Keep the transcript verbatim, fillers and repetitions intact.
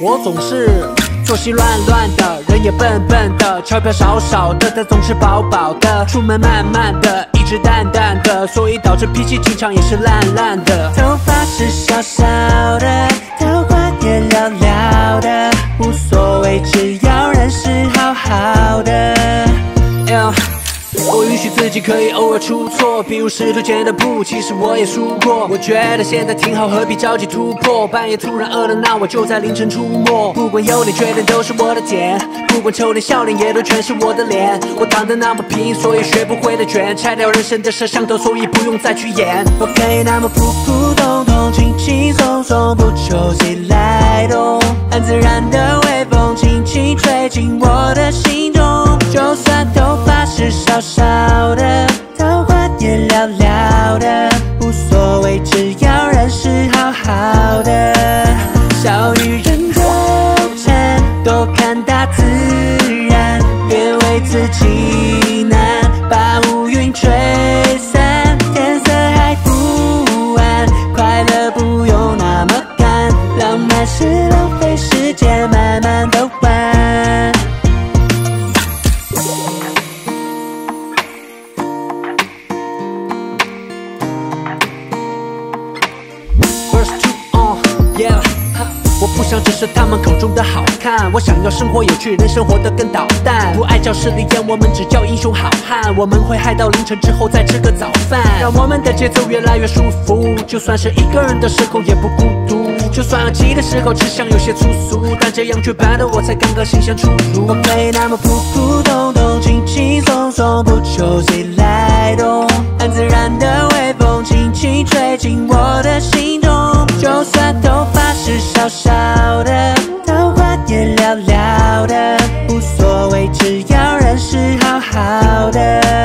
我总是作息乱乱的，人也笨笨的，钞票少少的，他总是饱饱的，出门慢慢的，一直淡淡的，所以导致脾气经常也是烂烂的。头发是少少的，头发也聊聊的，无所谓，只要人是好好的。Yeah.我允许自己可以偶尔出错，比如石头剪的布，其实我也输过。我觉得现在挺好，何必着急突破？半夜突然饿了，那我就在凌晨出没。不管优点缺点都是我的点，不管丑脸笑脸也都全是我的脸。我躺得那么平，所以学不会的卷，拆掉人生的摄像头，所以不用再去演。我可以那么普普通通，轻轻松松，不求谁来懂，很自然的微风轻轻吹进我的心中。就算头发是少少的，头发也聊聊的，无所谓，只要人是好好的。小女人纠缠，多看大自然，别为自己难，把乌云吹散，天色还不晚，快乐不用那么赶，浪漫是浪费时间，慢慢的玩。我不想只是他们口中的好看，我想要生活有趣，人生活得更捣蛋。不爱教室里演，我们只叫英雄好汉。我们会嗨到凌晨之后再吃个早饭，让我们的节奏越来越舒服。就算是一个人的时候也不孤独，就算要急的时候吃相有些粗俗，但这样却扮的我才刚刚新鲜出炉。我可以那么普普通通，轻轻松松，不求谁来懂，很自然的微风轻轻吹进我的心中。就算头发是少少的，头发也聊聊的，无所谓，只要人是好好的。